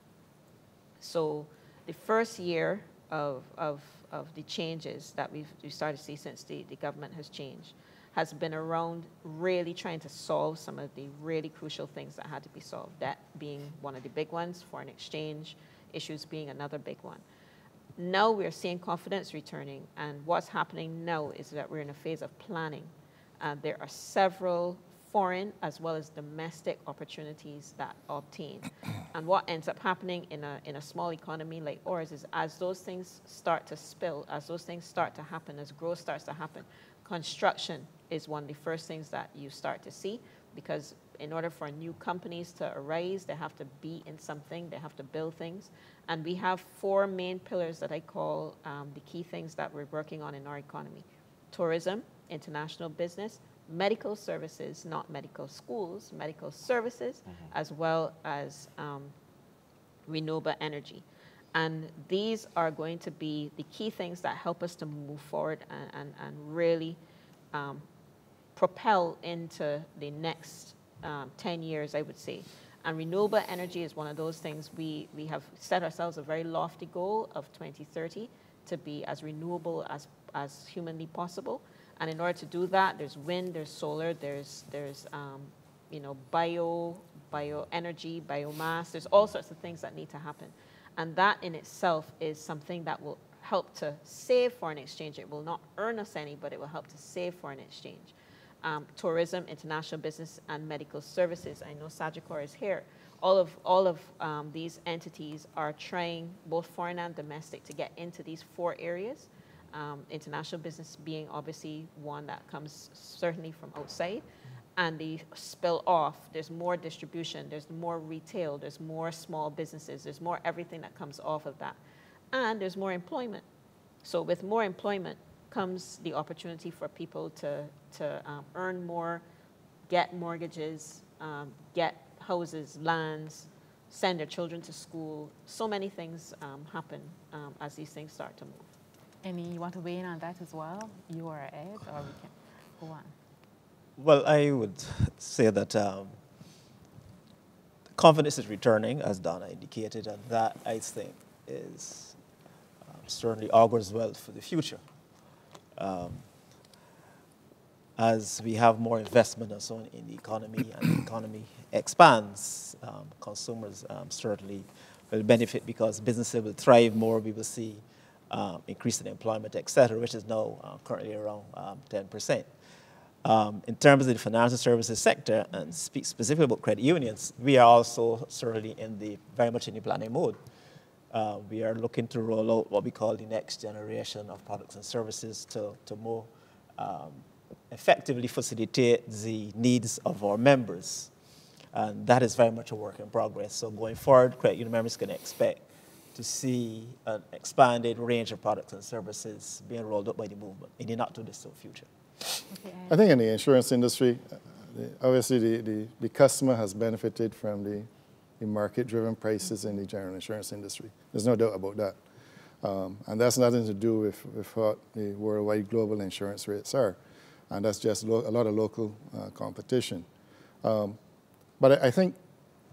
So the first year of, of, of the changes that we've, we've started to see since the, the government has changed has been around really trying to solve some of the really crucial things that had to be solved, that being one of the big ones, foreign exchange issues being another big one. Now we're seeing confidence returning, and what's happening now is that we're in a phase of planning. Uh, there are several foreign as well as domestic opportunities that are obtained. And what ends up happening in a, in a small economy like ours is as those things start to spill, as those things start to happen, as growth starts to happen, construction is one of the first things that you start to see, because in order for new companies to arise, they have to be in something, they have to build things. And we have four main pillars that I call um, the key things that we're working on in our economy: tourism, international business, medical services, not medical schools, medical services, mm-hmm. as well as um, renewable energy. And these are going to be the key things that help us to move forward and, and, and really um, propel into the next um, ten years, I would say. And renewable energy is one of those things. We, we have set ourselves a very lofty goal of twenty thirty to be as renewable as, as humanly possible. And in order to do that, there's wind, there's solar, there's, there's um, you know, bio, bioenergy, biomass. There's all sorts of things that need to happen. And that in itself is something that will help to save foreign exchange. It will not earn us any, but it will help to save foreign exchange. Um, tourism, international business, and medical services. I know Sagicor is here. All of, all of um, these entities are trying, both foreign and domestic, to get into these four areas. Um, international business being obviously one that comes certainly from outside. And the spill off, there's more distribution, there's more retail, there's more small businesses, there's more everything that comes off of that. And there's more employment. So with more employment comes the opportunity for people to, to um, earn more, get mortgages, um, get houses, lands, send their children to school. So many things um, happen um, as these things start to move. Any, you want to weigh in on that as well? You are Ed, or we can go on. Well, I would say that um, confidence is returning, as Donna indicated, and that, I think, is um, certainly augurs well for the future. Um, as we have more investment and so on in the economy, and the economy expands, um, consumers um, certainly will benefit because businesses will thrive more. We will see um, increase in employment, et cetera, which is now uh, currently around um, ten percent. Um, in terms of the financial services sector, and speak specifically about credit unions, we are also certainly in the very much in the planning mode. Uh, we are looking to roll out what we call the next generation of products and services to, to more um, effectively facilitate the needs of our members. And that is very much a work in progress. So going forward, credit union members can expect to see an expanded range of products and services being rolled out by the movement in the not too distant future. Okay, I think in the insurance industry, uh, the, obviously the, the, the customer has benefited from the, the market-driven prices in the general insurance industry. There's no doubt about that. Um, and that's nothing to do with, with what the worldwide global insurance rates are. And that's just lo a lot of local uh, competition. Um, but I, I think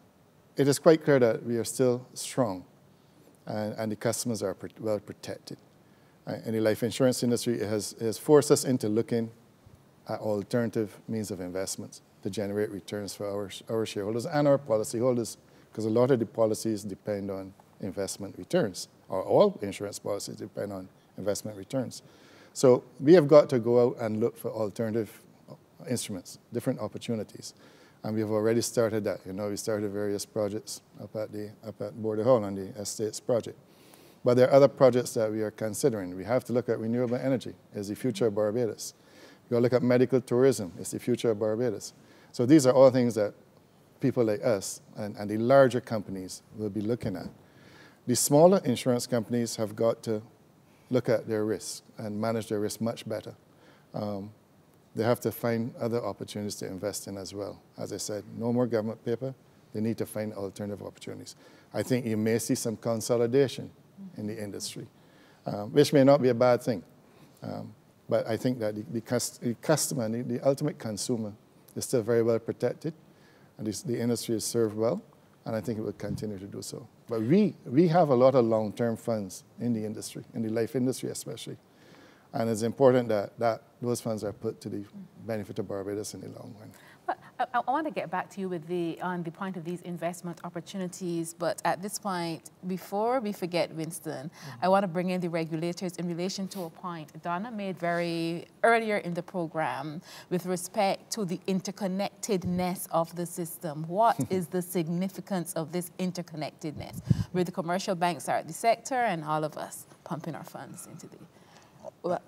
it is quite clear that we are still strong and, and the customers are pr well protected. Uh, in the life insurance industry, it has, it has forced us into looking at alternative means of investments to generate returns for our, our shareholders and our policyholders, because a lot of the policies depend on investment returns, or all insurance policies depend on investment returns. So we have got to go out and look for alternative instruments, different opportunities. And we have already started that. You know, we started various projects up at, the, up at Border Hall on the Estates project. But there are other projects that we are considering. We have to look at renewable energy as the future of Barbados. We've got to look at medical tourism as the future of Barbados. So these are all things that people like us and, and the larger companies will be looking at. The smaller insurance companies have got to look at their risk and manage their risk much better. Um, they have to find other opportunities to invest in as well. As I said, no more government paper. They need to find alternative opportunities. I think you may see some consolidation in the industry, um, which may not be a bad thing. Um, but I think that the, the, cust the customer, the, the ultimate consumer, is still very well protected, and this, the industry is served well, and I think it will continue to do so. But we, we have a lot of long-term funds in the industry, in the life industry especially, and it's important that, that those funds are put to the benefit of Barbados in the long run. But I, I want to get back to you with the, on the point of these investment opportunities, but at this point, before we forget Winston, mm-hmm. I want to bring in the regulators in relation to a point Donna made very earlier in the program with respect to the interconnectedness of the system. What is the significance of this interconnectedness, where the commercial banks are at the sector and all of us pumping our funds into the... Well,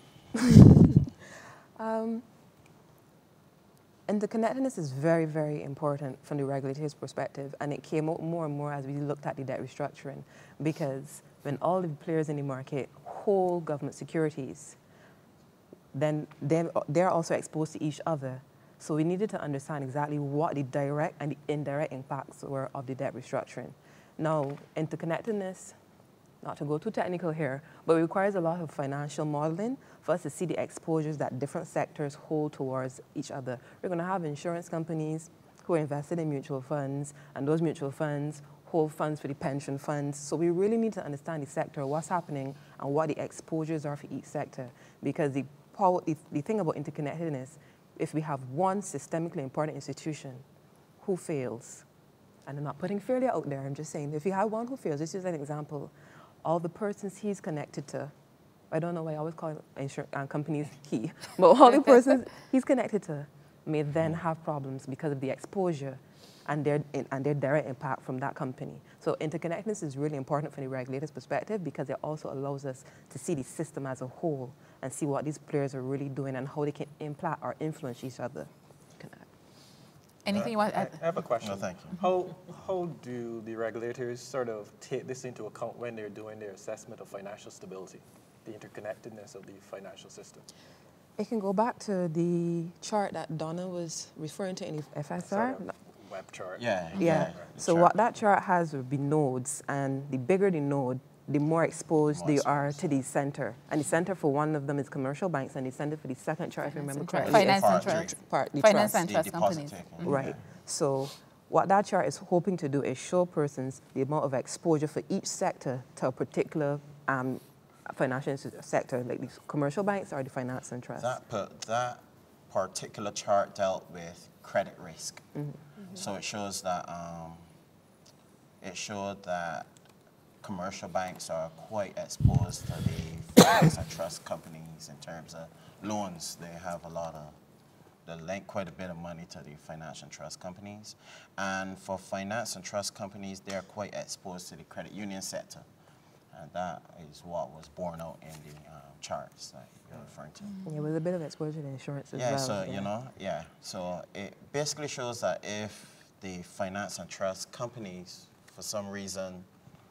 um, And the connectedness is very, very important from the regulator's perspective, and it came out more and more as we looked at the debt restructuring, because when all the players in the market hold government securities, then they're, they're also exposed to each other. So we needed to understand exactly what the direct and the indirect impacts were of the debt restructuring. Now, interconnectedness, not to go too technical here, but it requires a lot of financial modeling for us to see the exposures that different sectors hold towards each other. We're going to have insurance companies who are invested in mutual funds, and those mutual funds hold funds for the pension funds. So we really need to understand the sector, what's happening, and what the exposures are for each sector. Because the, power, the, the thing about interconnectedness, if we have one systemically important institution who fails, and I'm not putting failure out there, I'm just saying, if you have one who fails, this is an example, all the persons he's connected to, I don't know why I always call insurance uh, companies he, but all the persons he's connected to may then have problems because of the exposure and their, and their direct impact from that company. So interconnectedness is really important from the regulator's perspective, because it also allows us to see the system as a whole and see what these players are really doing and how they can impact or influence each other. Anything you want to add? I have a question. No, thank you. How, how do the regulators sort of take this into account when they're doing their assessment of financial stability, the interconnectedness of the financial system? It can go back to the chart that Donna was referring to in the F S R. Sort of web chart. Yeah. Yeah. yeah. So what that chart has would be nodes, and the bigger the node, the more exposed More they exposed. are to the center. And the center for one of them is commercial banks, and the center for the second chart, if you remember correctly, Finance is and Part trust. part, the Finance trust. and trust The companies. deposit taking. Mhm. Right. So what that chart is hoping to do is show persons the amount of exposure for each sector to a particular um, financial sector, like these commercial banks or the finance and trust. That, put, that particular chart dealt with credit risk. Mm-hmm. Mm-hmm. So it shows that um, it showed that commercial banks are quite exposed to the finance and trust companies in terms of loans. They have a lot of, they lend quite a bit of money to the finance and trust companies. And for finance and trust companies, they're quite exposed to the credit union sector. And that is what was borne out in the um, charts that you're referring to. Yeah, there was a bit of exposure to insurance as yeah, well. So, yeah, you know, yeah. So it basically shows that if the finance and trust companies, for some reason,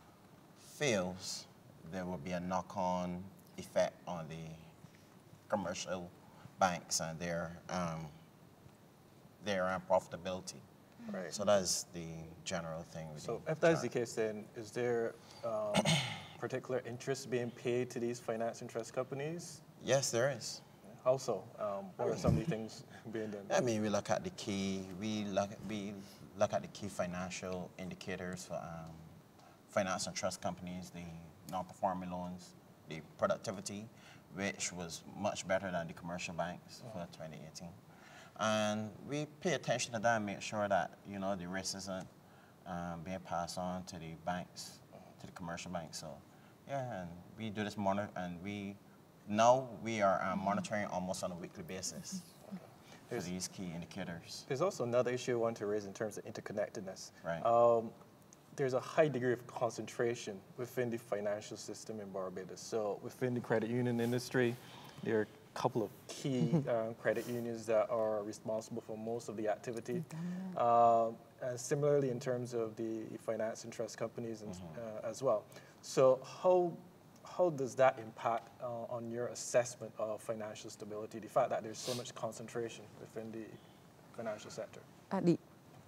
fails, there will be a knock-on effect on the commercial banks and their um, their uh, profitability. Right. So that's the general thing. So if that's the case, then is there um, particular interest being paid to these finance and trust companies? Yes, there is. Also, um, what are some of the things being done? I mean, we look at the key. We look we look at the key financial indicators for um, finance and trust companies, the non-performing loans, the productivity, which was much better than the commercial banks for twenty eighteen. And we pay attention to that and make sure that, you know, the risk isn't um, being passed on to the banks, to the commercial banks. So, yeah, and we do this monitor, and we, now we are um, monitoring almost on a weekly basis for these key indicators. There's also another issue I want to raise in terms of interconnectedness. Right. Um, there's a high degree of concentration within the financial system in Barbados. So within the credit union industry, there are a couple of key uh, credit unions that are responsible for most of the activity. Um, and similarly in terms of the finance and trust companies and, mm-hmm. uh, as well. So how, how does that impact uh, on your assessment of financial stability, the fact that there's so much concentration within the financial sector? At the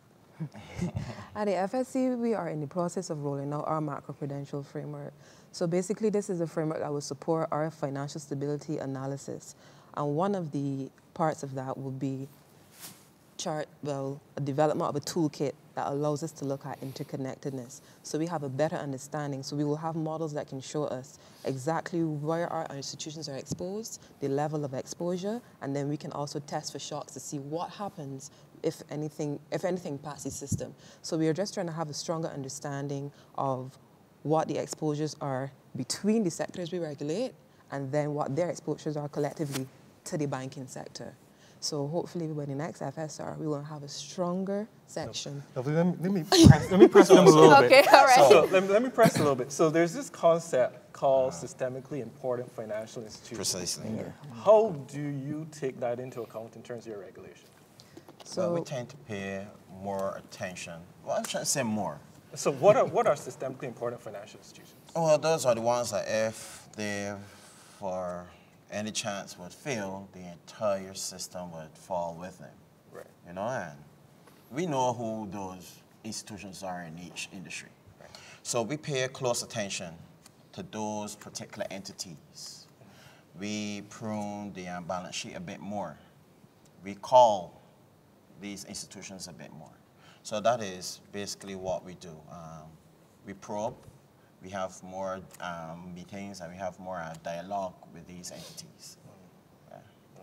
At the F S C, we are in the process of rolling out our macroprudential framework. So basically, this is a framework that will support our financial stability analysis. And one of the parts of that will be chart, well, a development of a toolkit that allows us to look at interconnectedness. So we have a better understanding. So we will have models that can show us exactly where our institutions are exposed, the level of exposure, and then we can also test for shocks to see what happens if anything, if anything passes the system. So we are just trying to have a stronger understanding of what the exposures are between the sectors we regulate, and then what their exposures are collectively to the banking sector. So hopefully by the next F S R, we will have a stronger section. No, let, me, let, me press, let me press them a little okay, bit. Okay, all right. So let, let me press a little bit. So there's this concept called systemically important financial institutions. Precisely. Yeah. How do you take that into account in terms of your regulation? So well, we tend to pay more attention. Well, I shouldn't say more. So what are, what are systemically important financial institutions? Well, those are the ones that if they, for any chance would fail, the entire system would fall with them. Right. You know, and we know who those institutions are in each industry. Right. So we pay close attention to those particular entities. We prune the um, balance sheet a bit more. We call these institutions a bit more. So that is basically what we do. Um, we probe. We have more um, meetings and we have more uh, dialogue with these entities. Yeah.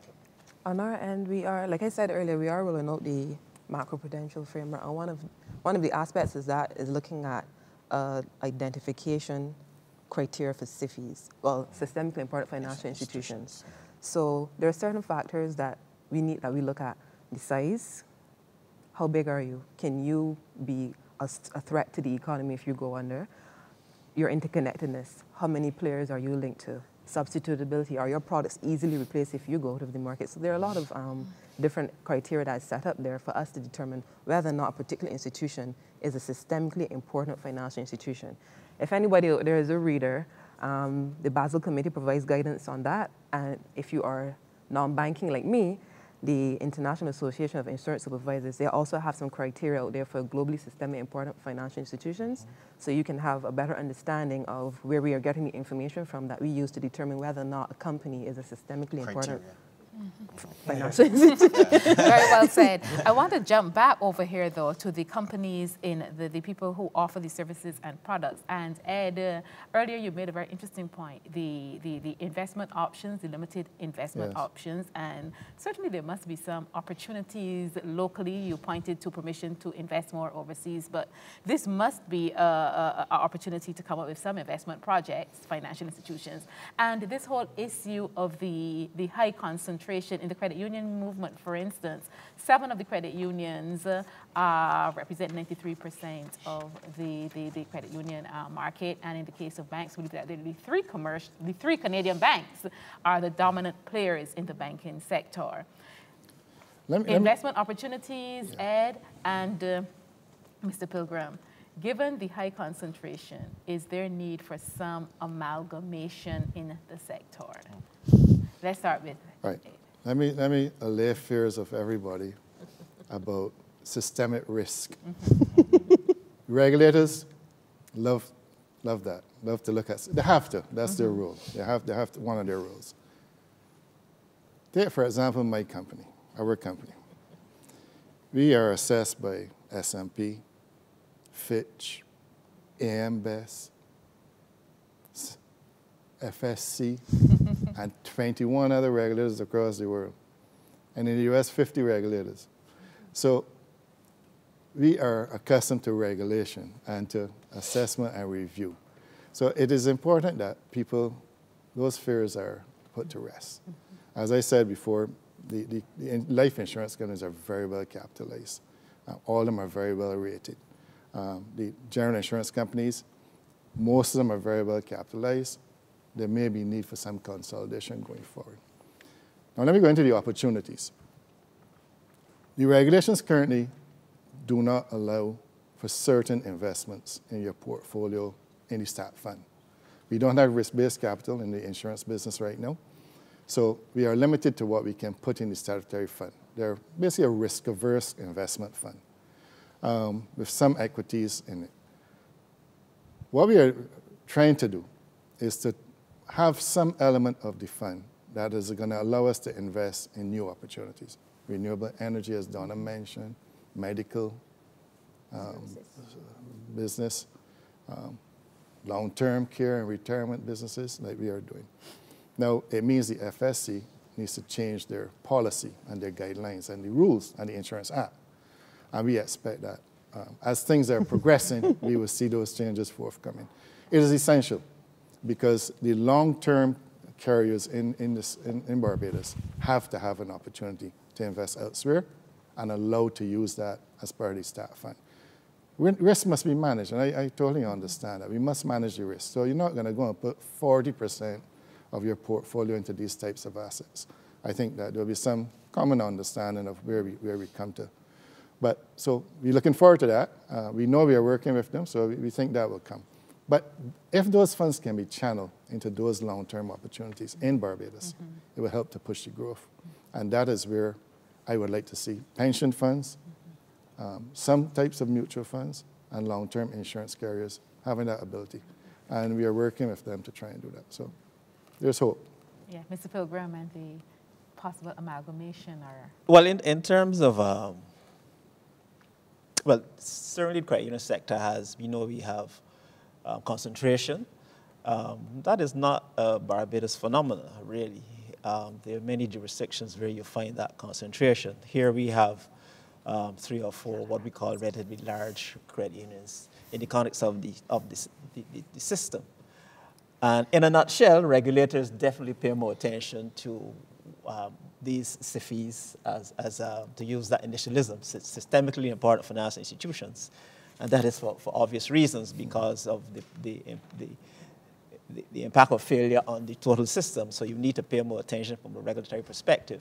On our end, we are, like I said earlier, we are rolling out the macroprudential framework. And one of, one of the aspects is that is looking at uh, identification criteria for S I F Is, well, systemically important financial institutions. So there are certain factors that we need, that we look at. The size, how big are you? Can you be a, a threat to the economy if you go under? Your interconnectedness, how many players are you linked to? Substitutability, are your products easily replaced if you go out of the market? So there are a lot of um, different criteria that is set up there for us to determine whether or not a particular institution is a systemically important financial institution. If anybody out there is a reader, um, the Basel Committee provides guidance on that. And if you are non-banking like me, the International Association of Insurance Supervisors, they also have some criteria out there for globally systemically important financial institutions. Mm-hmm. So you can have a better understanding of where we are getting the information from that we use to determine whether or not a company is a systemically criteria. important mm-hmm. financial institution. Very well said. I want to jump back over here, though, to the companies in the, the people who offer these services and products. And Ed, uh, earlier you made a very interesting point, the, the, the investment options, the limited investment yes. options, and certainly there must be some opportunities locally. You pointed to permission to invest more overseas, but this must be an opportunity to come up with some investment projects, financial institutions. And this whole issue of the, the high concentration in the credit union movement, for instance, seven of the credit unions uh, uh, represent ninety-three percent of the, the, the credit union uh, market. And in the case of banks, we believe that the three, commercial, the three Canadian banks are the dominant players in the banking sector. Let me, Investment let me, opportunities, yeah. Ed, and uh, Mister Pilgrim. Given the high concentration, is there need for some amalgamation in the sector? Let's start with Right. let me, let me allay fears of everybody about systemic risk. Mm-hmm. Regulators love, love that, love to look at, they have to, that's mm-hmm. their rule. They have, they have to, one of their rules. Take, for example, my company, our company. We are assessed by S and P, Fitch, A M Best, F S C, and twenty-one other regulators across the world. And in the U S, fifty regulators. So we are accustomed to regulation and to assessment and review. So it is important that people, those fears are put to rest. As I said before, the, the, the life insurance companies are very well capitalized. Uh, all of them are very well rated. Um, the general insurance companies, most of them are very well capitalized. There may be need for some consolidation going forward. Now let me go into the opportunities. The regulations currently do not allow for certain investments in your portfolio in the stat fund. We don't have risk-based capital in the insurance business right now. So we are limited to what we can put in the statutory fund. They're basically a risk-averse investment fund um, with some equities in it. What we are trying to do is to have some element of the fund that is going to allow us to invest in new opportunities. Renewable energy, as Donna mentioned, medical, um, business, um, long-term care and retirement businesses like we are doing. Now, it means the F S C needs to change their policy and their guidelines and the rules and the Insurance Act. And we expect that um, as things are progressing, we will see those changes forthcoming. It is essential because the long-term carriers in, in, this, in, in Barbados have to have an opportunity to invest elsewhere and allowed to use that as part of the stat fund. Risk must be managed, and I, I totally understand that. We must manage the risk. So you're not going to go and put forty percent of your portfolio into these types of assets. I think that there'll be some common understanding of where we, where we come to. But so we're looking forward to that. Uh, we know we are working with them, so we, we think that will come. But if those funds can be channeled into those long-term opportunities in Barbados, mm-hmm. it will help to push the growth. And that is where I would like to see pension funds, mm-hmm. um, some types of mutual funds, and long-term insurance carriers having that ability. And we are working with them to try and do that. So there's hope. Yeah, Mister Pilgrim, and the possible amalgamation or... Well, in, in terms of, um, well, certainly the credit union sector has, we know we have uh, concentration. Um, that is not a Barbados phenomenon, really. Um, there are many jurisdictions where you find that concentration. Here we have um, three or four what we call relatively large credit unions in the context of the, of this, the, the, the system. And in a nutshell, regulators definitely pay more attention to um, these S I F Is, as, as uh, to use that initialism, systemically important financial institutions. And that is for, for obvious reasons, because of the, the, the, the, the impact of failure on the total system. So you need to pay more attention from a regulatory perspective.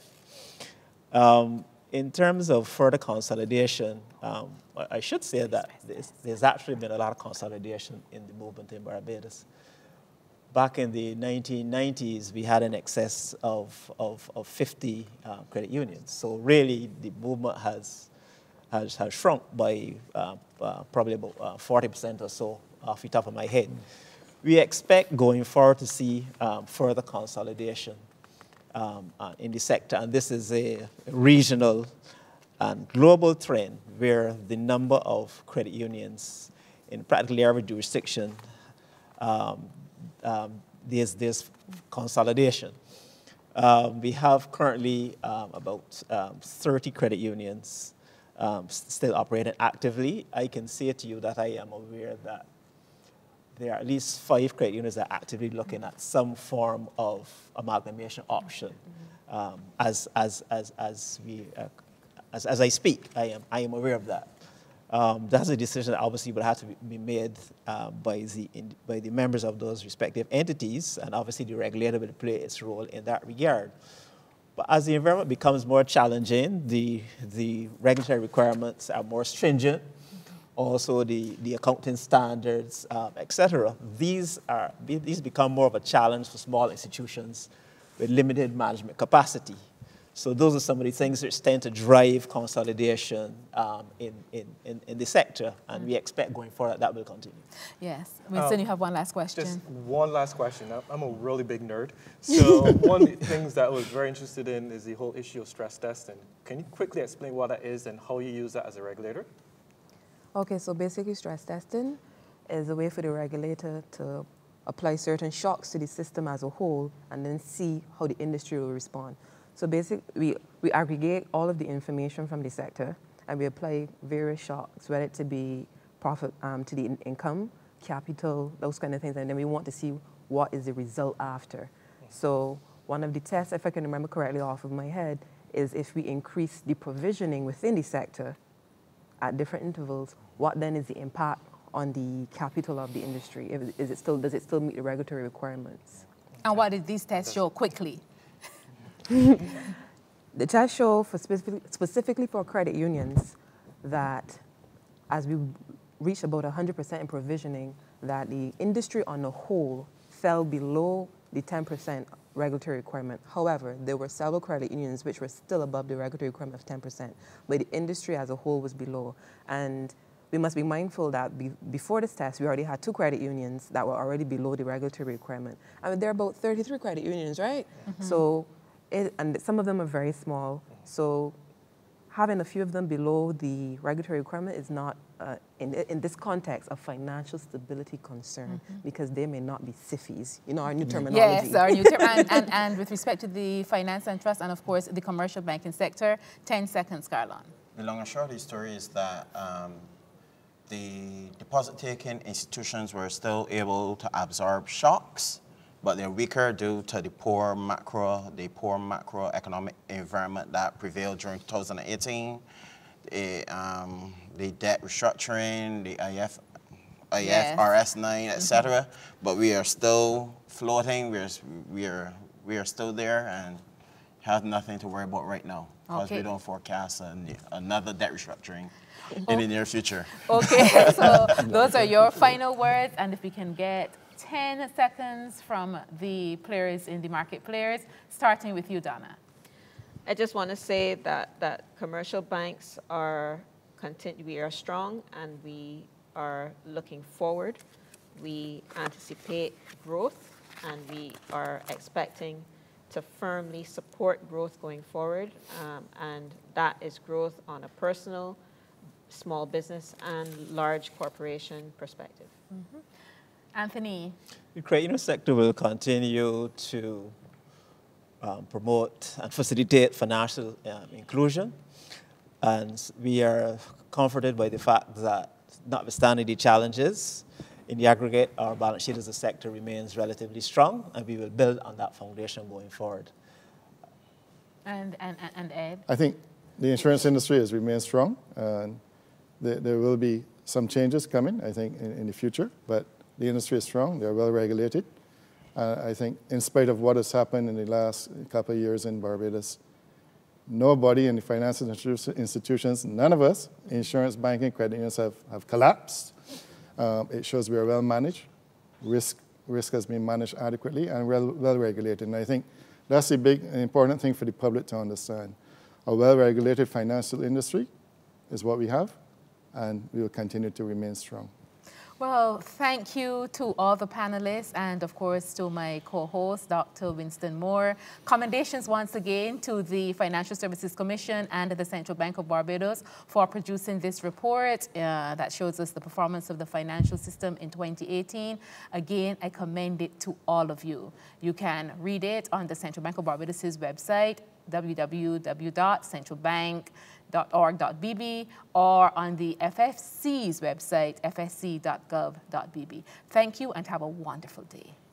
Um, in terms of further consolidation, um, I should say that there's, there's actually been a lot of consolidation in the movement in Barbados. Back in the nineteen nineties, we had an excess of, of, of fifty uh, credit unions. So really, the movement has, has, has shrunk by uh, uh, probably about uh, forty percent or so off the top of my head. We expect going forward to see um, further consolidation um, uh, in the sector. And this is a regional and global trend where the number of credit unions in practically every jurisdiction um, Um, there's, there's consolidation. Um, we have currently um, about um, thirty credit unions um, still operating actively. I can say to you that I am aware that there are at least five credit unions that are actively looking at some form of amalgamation option. Um, as, as, as, as, we, uh, as, as I speak, I am, I am aware of that. Um, that's a decision that obviously will have to be made uh, by, the, in, by the members of those respective entities, and obviously the regulator will play its role in that regard. But as the environment becomes more challenging, the, the regulatory requirements are more stringent, also the, the accounting standards, um, et cetera. These, are, these become more of a challenge for small institutions with limited management capacity. So those are some of the things that tend to drive consolidation um, in, in, in, in the sector, and mm. we expect going forward that will continue. Yes. Winston, um, you have one last question. Just one last question. I'm a really big nerd. So one of the things that I was very interested in is the whole issue of stress testing. Can you quickly explain what that is and how you use that as a regulator? Okay, so basically stress testing is a way for the regulator to apply certain shocks to the system as a whole and then see how the industry will respond. So basically, we, we aggregate all of the information from the sector and we apply various shocks, whether it to be profit um, to the in income, capital, those kind of things, and then we want to see what is the result after. So one of the tests, if I can remember correctly off of my head, is if we increase the provisioning within the sector at different intervals, what then is the impact on the capital of the industry? Is it still, does it still meet the regulatory requirements? And what did these tests show quickly? The tests show for specific, specifically for credit unions that as we reach about one hundred percent in provisioning, that the industry on the whole fell below the ten percent regulatory requirement. However, there were several credit unions which were still above the regulatory requirement of ten percent, but the industry as a whole was below. And we must be mindful that be, before this test, we already had two credit unions that were already below the regulatory requirement. I mean, there are about thirty-three credit unions, right? Mm-hmm. So, it, and some of them are very small. So having a few of them below the regulatory requirement is not, uh, in, in this context, a financial stability concern, mm-hmm. because they may not be SIFIs, you know, our new terminology. Yes, our new term. and, and, and with respect to the finance and trust and, of course, the commercial banking sector, ten seconds, Carlon. The long and short of the story is that um, the deposit-taking institutions were still able to absorb shocks, but they're weaker due to the poor macro, the poor macroeconomic environment that prevailed during two thousand eighteen, the, um, the debt restructuring, the I F, I F R S nine, et cetera. Mm-hmm. But we are still floating. We're we are we are still there and have nothing to worry about right now because okay. we don't forecast an, another debt restructuring in oh. the near future. Okay, so those are your final words, and if we can get ten seconds from the players in the market players, starting with you, Donna. I just want to say that, that commercial banks are, continue, we are strong and we are looking forward. We anticipate growth and we are expecting to firmly support growth going forward. Um, and that is growth on a personal, small business and large corporation perspective. Mm-hmm. Anthony. The credit union sector will continue to um, promote and facilitate financial um, inclusion. And we are comforted by the fact that, notwithstanding the challenges, in the aggregate, our balance sheet as a sector remains relatively strong, and we will build on that foundation going forward. And, and, and Ed? I think the insurance industry has remained strong, and there, there will be some changes coming, I think, in, in the future, but the industry is strong, they're well regulated. Uh, I think in spite of what has happened in the last couple of years in Barbados, nobody in the financial institutions, none of us, insurance, banking, credit unions have, have collapsed. Um, it shows we are well managed, risk, risk has been managed adequately and well, well regulated. And I think that's a big, important thing for the public to understand. A well-regulated financial industry is what we have, and we will continue to remain strong. Well, thank you to all the panelists and, of course, to my co-host, Doctor Winston Moore. Commendations once again to the Financial Services Commission and the Central Bank of Barbados for producing this report uh, that shows us the performance of the financial system in twenty eighteen. Again, I commend it to all of you. You can read it on the Central Bank of Barbados' website, w w w dot central bank dot org dot b b, or on the F F C's website, f s c dot gov dot b b. Thank you and have a wonderful day.